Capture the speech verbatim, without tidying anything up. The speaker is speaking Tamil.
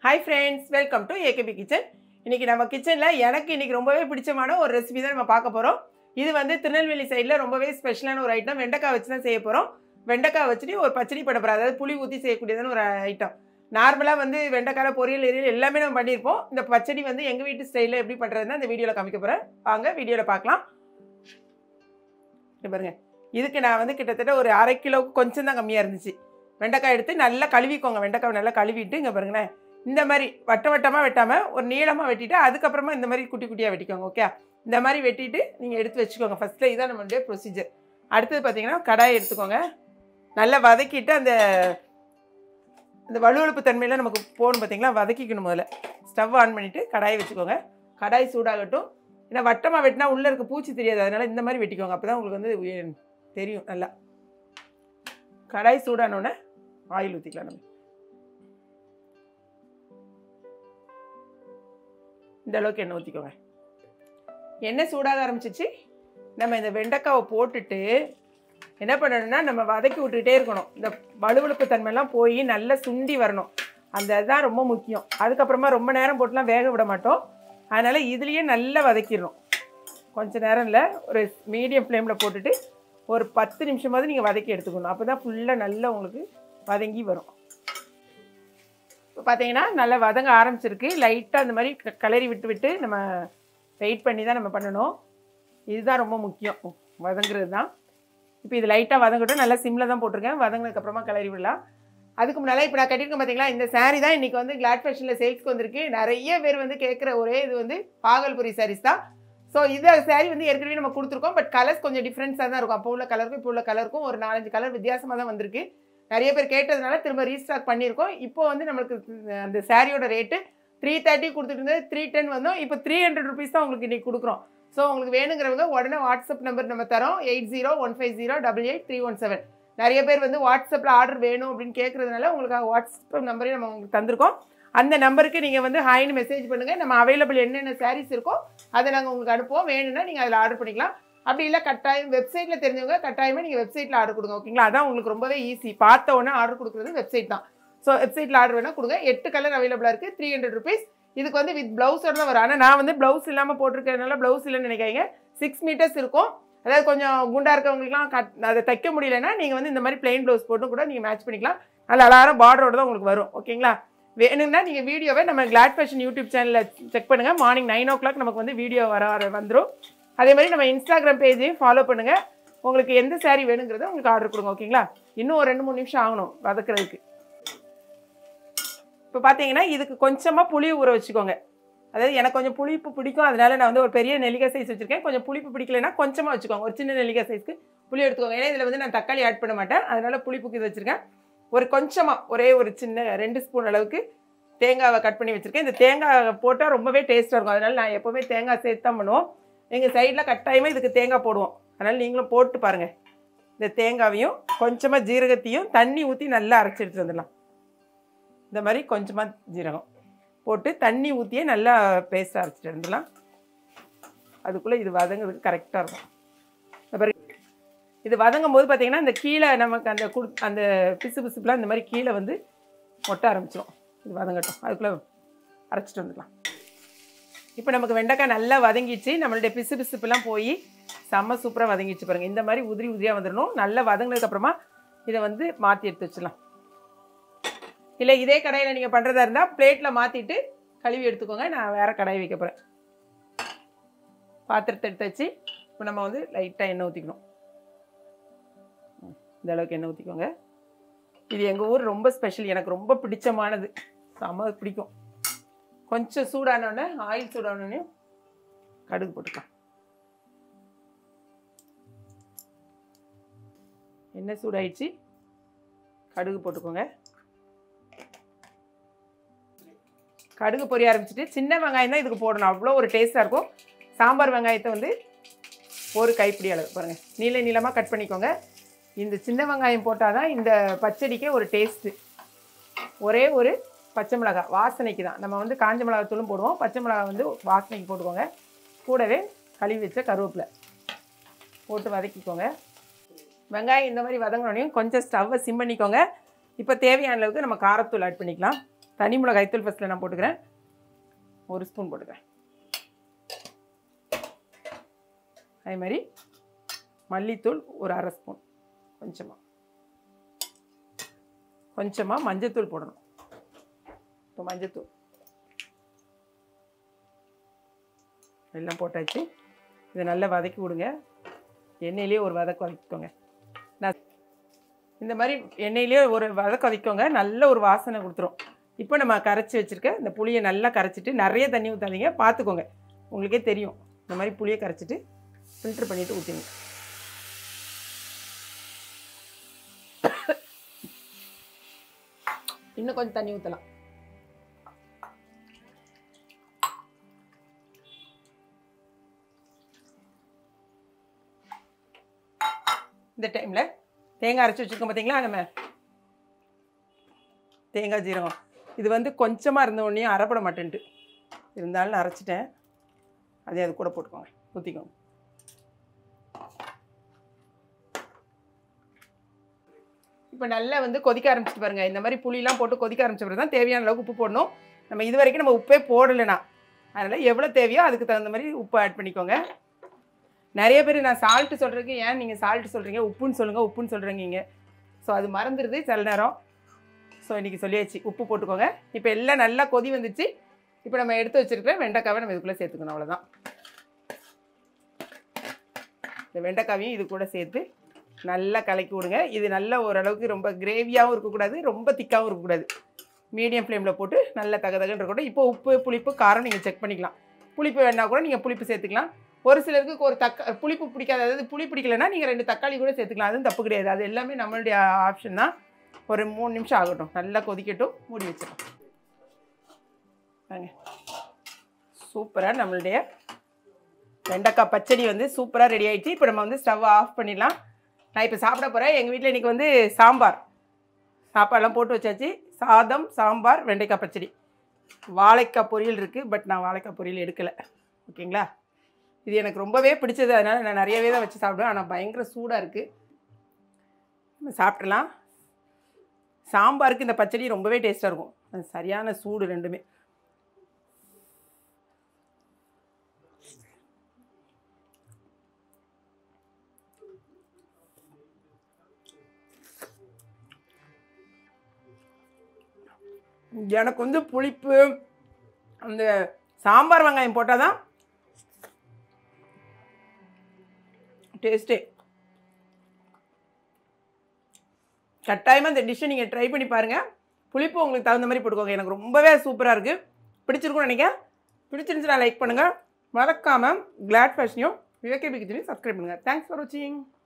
Hi friends, welcome to A K B Kitchen. இன்னைக்கு நம்ம கிச்சன்ல எனக்கு இன்னைக்கு ரொம்பவே பிடிச்சமான ஒரு ரெசிபி தான் நம்ம பார்க்க போறோம். இது வந்து திருநெல்வேலி சைடுல ரொம்பவே ஸ்பெஷலான ஒரு ஐட்டம். வெண்டைக்காய் வச்சு தான் செய்ய போறோம். வெண்டைக்காய் வச்சுட்டு ஒரு பச்சடி பண்ண போறோம். அதாவது புளி ஊத்தி செய்யக்கூடியதான ஒரு ஐட்டம். நார்மலா வந்து வெண்டைக்காய் பொரியல் எரியல் எல்லாமே நம்ம பண்ணியிருப்போம். இந்த பச்சடி வந்து எங்க வீட்டு ஸ்டைல்ல எப்படி பண்றதுன்னு இந்த வீடியோல காமிக்க போறேன். வாங்க வீடியோல பார்க்கலாம். இங்க பாருங்க. இதுக்கு நான் வந்து கிட்டத்தட்ட ஒரு அரை கிலோவுக்கு கொஞ்சம் தான் கம்மியா இருந்துச்சு. வெண்டைக்காய் எடுத்து நல்லா கழுவிக்கோங்க. வெண்டைக்காய் நல்லா கழுவிட்டு இங்க பாருங்களேன். இந்த மாதிரி வட்ட வட்டமாக வெட்டாமல் ஒரு நீளமாக வெட்டிட்டு அதுக்கப்புறமா இந்த மாதிரி குட்டி குட்டியாக வெட்டிக்கோங்க. ஓகே, இந்த மாதிரி வெட்டிட்டு நீங்கள் எடுத்து வச்சுக்கோங்க. ஃபஸ்ட்டில் இதான் நம்மளுடைய ப்ரொசீஜர். அடுத்தது பார்த்தீங்கன்னா கடாயை எடுத்துக்கோங்க. நல்லா வதக்கிட்டு அந்த அந்த வலுவழுப்பு தன்மையில் நமக்கு போகணும் பார்த்தீங்களா, வதக்கிக்கணும். முதல்ல ஸ்டவ் ஆன் பண்ணிவிட்டு கடாயை வச்சுக்கோங்க. கடாய் சூடாகட்டும். ஏன்னா வட்டமாக வெட்டினா உள்ளே இருக்க பூச்சி தெரியாது, அதனால் இந்த மாதிரி வெட்டிக்கோங்க. அப்போ தான் உங்களுக்கு வந்து தெரியும் நல்லா. கடாய் சூடானோடனே ஆயில் ஊற்றிக்கலாம். நம்ம இந்த அளவுக்கு எண்ணெய் ஊற்றிக்கோங்க. எண்ணெய் சூடாக ஆரம்பிச்சிச்சு. நம்ம இந்த வெண்டைக்காவை போட்டுட்டு என்ன பண்ணணும்னா நம்ம வதக்கி விட்டுக்கிட்டே இருக்கணும். இந்த வலுவழுப்பு தன்மையெல்லாம் போய் நல்லா சுண்டி வரணும். அந்த இதுதான் ரொம்ப முக்கியம். அதுக்கப்புறமா ரொம்ப நேரம் போட்டுலாம் வேக விட மாட்டோம். அதனால் இதுலேயே நல்லா வதக்கிடணும். கொஞ்சம் நேரம் இல்லை, ஒரு மீடியம் ஃப்ளேமில் போட்டுட்டு ஒரு பத்து நிமிஷமாவது நீங்கள் வதக்கி எடுத்துக்கணும். அப்போ தான் ஃபுல்லாக நல்லா உங்களுக்கு வதங்கி வரும். இப்போ பார்த்தீங்கன்னா நல்லா வதங்க ஆரம்பிச்சிருக்கு. லைட்டாக அந்த மாதிரி கலரி விட்டு விட்டு நம்ம வெயிட் பண்ணி தான் நம்ம பண்ணணும். இதுதான் ரொம்ப முக்கியம், வதங்குறது தான். இப்போ இது லைட்டாக வதங்கட்டும். நல்லா சிம்மில் தான் போட்டிருக்கேன். வதங்கினதுக்கப்புறமா கலரி விடலாம். அதுக்கு முன்னால் இப்போ நான் கட்டியிருக்கேன் பார்த்தீங்களா, இந்த சாரீ தான் இன்றைக்கி வந்து கிளாட் ஃபேஷனில் சேல்ஸ்க்கு வந்திருக்கு. நிறைய பேர் வந்து கேட்குற ஒரே இது வந்து பாகல்புரி சாரீஸ் தான். ஸோ இது சாரீ வந்து ஏற்கனவே நம்ம கொடுத்துருக்கோம். பட் கலர்ஸ் கொஞ்சம் டிஃப்ரென்ஸாக தான் இருக்கும். அப்போ உள்ள கலருக்கும் இப்போ உள்ள கலருக்கும் ஒரு நாலஞ்சு கலர் வித்தியாசமாக தான் வந்திருக்கு. நிறைய பேர் கேட்டதுனால திரும்ப ரீஸ்டாக் பண்ணியிருக்கோம். இப்போ வந்து நம்மளுக்கு அந்த சாரியோட ரேட்டு த்ரீ தேர்ட்டி கொடுத்துட்டு இருந்தது த்ரீ டென் வந்தோம். இப்போ த்ரீ ஹண்ட்ரட் ருபீஸ் தான் உங்களுக்கு இன்றைக்கி கொடுக்குறோம். ஸோ உங்களுக்கு வேணுங்கிறவங்க உடனே வாட்ஸ்அப் நம்பர் நம்ம தரோம். Eight zero one five zero double eight three one seven. நிறைய பேர் வந்து வாட்ஸ்அப்பில் ஆர்டர் வேணும் அப்படின்னு கேட்குறதுனால உங்களுக்கு வாட்ஸ்அப் நம்பரையும் நம்ம உங்களுக்கு தந்திருக்கோம். அந்த நம்பருக்கு நீங்கள் வந்து ஹாய்னு மெசேஜ் பண்ணுங்கள். நம்ம அவைலபிள் என்னென்ன சாரீஸ் இருக்கோ அதை நாங்கள் உங்களுக்கு அனுப்புவோம். வேணும்னா நீங்கள் அதில் ஆர்டர் பண்ணிக்கலாம். அப்படி இல்லை கட்டாயம் வெப்சைட்டில் தெரிஞ்சவங்க கட்டாயமாக நீங்கள் வெப்சைட்டில் ஆர்டர் கொடுங்க. ஓகேங்களா, அதான் உங்களுக்கு ரொம்பவே ஈஸி. பார்த்த உடனே ஆர்டர் கொடுக்குறது வெப்சைட் தான். ஸோ வெப்சைட்டில் ஆர்டர் வேணால் கொடுங்க. எட்டு கலர் அவைலபிளாக இருக்குது. Three hundred rupees. இதுக்கு வந்து வித் ப்ளவுஸோட தான் வரும். ஆனால் நான் வந்து ப்ளவுஸ் இல்லாமல் போட்டிருக்கிறதுனால ப்ளவுஸ் இல்லைன்னு நினைக்காங்க. சிக்ஸ் மீட்டர்ஸ் இருக்கும். அதாவது கொஞ்சம் குண்டாக இருக்கவங்களுக்குலாம் கட் அதை தைக்க முடியலைன்னா நீங்கள் வந்து இந்த மாதிரி பிளெயின் ப்ளவுஸ் போட்டு கூட நீங்கள் மேட்ச் பண்ணிக்கலாம். அதில் அலாரம் பார்டரோட தான் உங்களுக்கு வரும். ஓகேங்களா, வேணும்னா நீங்கள் வீடியோவை நம்ம கிளாட் ஃபேஷன் யூடியூப் சேனலில் செக் பண்ணுங்கள். மார்னிங் நைன் ஓ கிளாக் நமக்கு வந்து வீடியோ வர வர வந்துடும். அதே மாதிரி நம்ம இன்ஸ்டாகிராம் பேஜையும் ஃபாலோ பண்ணுங்கள். உங்களுக்கு எந்த சாரீ வேணுங்கிறத உங்களுக்கு ஆர்டர் கொடுங்க. ஓகேங்களா, இன்னும் ஒரு ரெண்டு மூணு நிமிஷம் ஆகணும் வதக்கிறதுக்கு. இப்போ பார்த்தீங்கன்னா இதுக்கு கொஞ்சமாக புளி ஊற வச்சுக்கோங்க. அதாவது எனக்கு கொஞ்சம் புளிப்பு பிடிக்கும், அதனால நான் வந்து ஒரு பெரிய நெல்லிக்காய் சைஸ் வச்சுருக்கேன். கொஞ்சம் புளிப்பு பிடிக்கலைன்னா கொஞ்சமாக வச்சுக்கோங்க. ஒரு சின்ன நெல்லிக்காய் சைஸ்க்கு புளி எடுத்துக்கோங்க. ஏன்னா இதில் வந்து நான் தக்காளி ஆட் பண்ண மாட்டேன், அதனால் புளிப்புக்கு இது வச்சுருக்கேன். ஒரு கொஞ்சமாக ஒரே ஒரு சின்ன ரெண்டு ஸ்பூன் அளவுக்கு தேங்காவை கட் பண்ணி வச்சுருக்கேன். இந்த தேங்காய் போட்டால் ரொம்பவே டேஸ்ட்டாக இருக்கும். அதனால் நான் எப்போவுமே தேங்காய் சேர்த்து தான் பண்ணுவோம். எங்கள் சைடில் கட்டாயமாக இதுக்கு தேங்காய் போடுவோம். அதனால் நீங்களும் போட்டு பாருங்கள். இந்த தேங்காவையும் கொஞ்சமாக ஜீரகத்தையும் தண்ணி ஊற்றி நல்லா அரைச்சி எடுத்துகிட்டு வந்துடலாம். இந்த மாதிரி கொஞ்சமாக ஜீரகம் போட்டு தண்ணி ஊற்றியே நல்லா பேஸ்ட்டாக அரைச்சிட்டு வந்துடலாம். அதுக்குள்ளே இது வதங்கிறதுக்கு கரெக்டாக இருக்கும். இந்த மாதிரி இது வதங்கும் போது பார்த்திங்கன்னா இந்த கீழே நமக்கு அந்த கு அந்த பிசு பிசுப்புலாம் இந்த மாதிரி கீழே வந்து ஒட்ட ஆரம்பிச்சிடும். இது வதங்கட்டும், அதுக்குள்ளே அரைச்சிட்டு வந்துடலாம். இப்போ நமக்கு வெண்டைக்காய் நல்லா வதங்கிச்சு. நம்மளுடைய பிசு பிசுப்புலாம் போய் செம்ம சூப்பராக வதங்கிச்சு பாருங்கள். இந்த மாதிரி உதிரி உதிரியாக வந்துடணும். நல்லா வதங்கினதுக்கப்புறமா இதை வந்து மாற்றி எடுத்து வச்சிடலாம். இல்லை இதே கடாயில் நீங்கள் பண்ணுறதா இருந்தால் பிளேட்டில் மாற்றிட்டு கழுவி எடுத்துக்கோங்க. நான் வேறு கடாய் வைக்க போகிறேன். பாத்திரத்தை எடுத்து வச்சு இப்போ நம்ம வந்து லைட்டாக எண்ணெய் ஊற்றிக்கணும். இந்த அளவுக்கு எண்ணெய் ஊற்றிக்கோங்க. இது எங்கள் ஊர் ரொம்ப ஸ்பெஷல், எனக்கு ரொம்ப பிடிச்சமானது, செம்ம பிடிக்கும். கொஞ்சம் சூடானோடனே ஆயில் சூடானோடனே கடுகு போட்டுக்கலாம். எண்ணெய் சூடாயிடுச்சு, கடுகு போட்டுக்கோங்க. கடுகு பொரிய ஆரம்பிச்சிட்டு சின்ன வெங்காயம் தான் இதுக்கு போடணும், அவ்வளோ ஒரு டேஸ்ட்டாக இருக்கும். சாம்பார் வெங்காயத்தை வந்து ஒரு கைப்பிடி அளவு பாருங்கள் நீள நீளமாக கட் பண்ணிக்கோங்க. இந்த சின்ன வெங்காயம் போட்டால் தான் இந்த பச்சடிக்கே ஒரு டேஸ்ட்டு. ஒரே ஒரு பச்சை மிளகாய் வாசனைக்கு தான். நம்ம வந்து காஞ்ச மிளகாத்தூளும் போடுவோம், பச்சை மிளகாய் வந்து வாசனைக்கு போட்டுக்கோங்க. கூடவே கழுவி வச்ச கருவேப்பிலை போட்டு வதக்கிக்கோங்க. வெங்காயம் இந்த மாதிரி வதங்கினோடனையும் கொஞ்சம் ஸ்டவ்வை சிம் பண்ணிக்கோங்க. இப்போ தேவையான அளவுக்கு நம்ம காரத்தூள் ஆட் பண்ணிக்கலாம். தனி மிளகாய்த்தூள் ஃபஸ்ட்டில் நான் போட்டுக்கிறேன். ஒரு ஸ்பூன் போட்டுக்கிறேன். அதே மாதிரி மல்லித்தூள் ஒரு அரை ஸ்பூன், கொஞ்சமாக கொஞ்சமாக மஞ்சத்தூள் போடணும். இப்போ மஞ்சத்தூள் எல்லாம் போட்டாச்சு. இதை நல்லா வதக்கி விடுங்க. எண்ணெயிலே ஒரு வதக்கு வதக்கிக்கோங்க. நான் இந்த மாதிரி எண்ணெயிலே ஒரு வதக்கு வதக்கிக்கோங்க. நல்ல ஒரு வாசனை கொடுத்துரும். இப்போ நம்ம கரைச்சி வச்சுருக்க இந்த புளியை நல்லா கரைச்சிட்டு, நிறைய தண்ணி ஊற்றாதீங்க, பார்த்துக்கோங்க, உங்களுக்கே தெரியும். இந்த மாதிரி புளியை கரைச்சிட்டு ஃபில்ட்ரு பண்ணிவிட்டு ஊற்றிங்க. இன்னும் கொஞ்சம் தண்ணி ஊற்றலாம். இந்த டைமில் தேங்காய் அரைச்சி வச்சுருக்கோம் பார்த்தீங்களா, நம்ம தேங்காய் ஜீரகம் இது வந்து கொஞ்சமாக இருந்த உடனே அரைப்பட மாட்டேன்ட்டு இருந்தாலும் நான் அரைச்சிட்டேன். அதே அது கூட போட்டுக்கோங்க, ஊற்றிக்கோங்க. இப்போ நல்லா வந்து கொதிக்க ஆரம்பிச்சிட்டு பாருங்கள். இந்த மாதிரி புளியெலாம் போட்டு கொதிக்க ஆரம்பிச்ச பிறகு தான் தேவையான அளவுக்கு உப்பு போடணும். நம்ம இது வரைக்கும் நம்ம உப்பே போடலைனா, அதனால் எவ்வளோ தேவையோ அதுக்கு தகுந்த மாதிரி உப்பு ஆட் பண்ணிக்கோங்க. நிறைய பேர் நான் சால்ட்டு சொல்கிறதுக்கு ஏன் நீங்கள் சால்ட்டு சொல்கிறீங்க, உப்புன்னு சொல்லுங்கள் உப்புன்னு சொல்கிறீங்க. ஸோ அது மறந்துடுது சில நேரம். ஸோ இன்றைக்கி சொல்லியாச்சு, உப்பு போட்டுக்கோங்க. இப்போ எல்லாம் நல்லா கொதி வந்துச்சு. இப்போ நம்ம எடுத்து வச்சுருக்கிற வெண்டைக்காவை நம்ம இதுக்குள்ளே சேர்த்துக்கணும். அவ்வளோதான். இந்த வெண்டைக்காவையும் இது கூட சேர்த்து நல்லா கலக்கி விடுங்க. இது நல்ல ஓரளவுக்கு ரொம்ப கிரேவியாகவும் இருக்கக்கூடாது, ரொம்ப திக்காகவும் இருக்கக்கூடாது. மீடியம் ஃப்ளேமில் போட்டு நல்லா தகதகன்னு இருக்கட்டும். இப்போ உப்பு புளிப்பு காரம் நீங்கள் செக் பண்ணிக்கலாம். புளிப்பு வேணால் கூட நீங்கள் புளிப்பு சேர்த்துக்கலாம். ஒரு சிலருக்கு ஒரு தக்க புளிப்பு பிடிக்காது, அதாவது புளி பிடிக்கலைன்னா நீங்கள் ரெண்டு தக்காளி கூட சேர்த்துக்கலாம். அதுவும் தப்பு கிடையாது. அது எல்லாமே நம்மளுடைய ஆப்ஷன் தான். ஒரு மூணு நிமிஷம் ஆகட்டும், நல்லா கொதிக்கட்டும், மூடி வச்சிடலாம். வாங்க, சூப்பராக நம்மளுடைய வெண்டைக்காய் பச்சடி வந்து சூப்பராக ரெடி ஆகிடுச்சு. இப்போ நம்ம வந்து ஸ்டவ் ஆஃப் பண்ணிடலாம். நான் இப்போ சாப்பிட போகிறேன். எங்கள் வீட்டில் இன்றைக்கி வந்து சாம்பார், சாப்பாடெல்லாம் போட்டு வச்சாச்சு. சாதம், சாம்பார், வெண்டைக்காய் பச்சடி, வாழைக்காய் பொரியல் இருக்குது. பட் நான் வாழைக்காய் பொரியல் எடுக்கலை. ஓகேங்களா? இது எனக்கு ரொம்பவே பிடிச்சது, அதனால் நான் நிறையவே தான் வச்சு சாப்பிடுவேன். ஆனால் பயங்கர சூடாக இருக்குது. நம்ம சாப்பிட்றலாம். சாம்பாருக்கு இந்த பச்சடி ரொம்பவே டேஸ்ட்டாக இருக்கும். அது சரியான சூடு ரெண்டுமே. எனக்கு வந்து புளிப்பு அந்த சாம்பார் வெங்காயம் போட்டால் தான் டேஸ்ட்டே. கட்டாயமாக இந்த டிஷ்ஷை நீங்கள் ட்ரை பண்ணி பாருங்கள். புளிப்பு உங்களுக்கு தகுந்த மாதிரி போட்டுக்கோங்க. எனக்கு ரொம்பவே சூப்பராக இருக்குது. பிடிச்சிருக்குன்னு நினைக்கிறேன். பிடிச்சிருந்துச்சுன்னா லைக் பண்ணுங்கள். மறக்காமல் கிளாட் ஃபேஷனையும் விவேகே கிச்சனையும் சப்ஸ்கிரைப் பண்ணுங்கள். தேங்க்ஸ் ஃபார் வாட்சிங்.